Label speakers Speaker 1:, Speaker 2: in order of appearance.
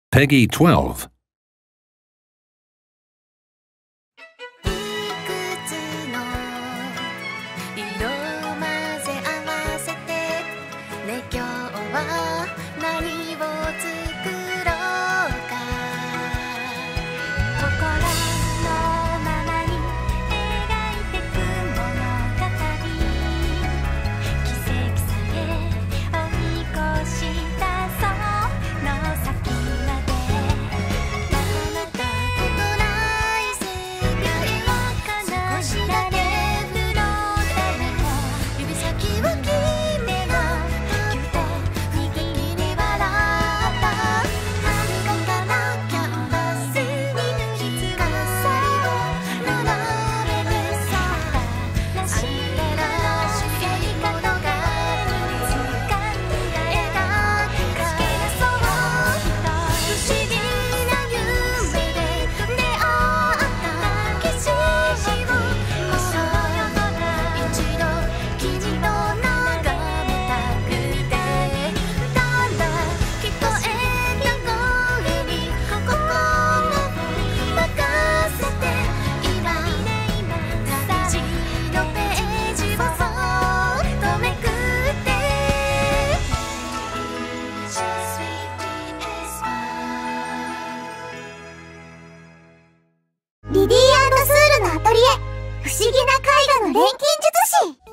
Speaker 1: Peggy 12.
Speaker 2: いくつの色を混ぜ合わせてね、今日は何を作ろうか。心のままに描いてく物語、奇跡さえ追い越したその先まで。あなたとない世界を少しだけ振ろうためも、指先を決めがぎゅっと右に笑った遥か彼方キャンバスに光を並べてさ、あなたのやり方が見つかって描きかけ出そう。不思議な夢で出会った景色をもう一度君と眺めたくて、ただ聞こえた声に心を任せて、今大事のページをそっとめくって。リディー&スールのアトリエ、不思議な絵画の錬金術師。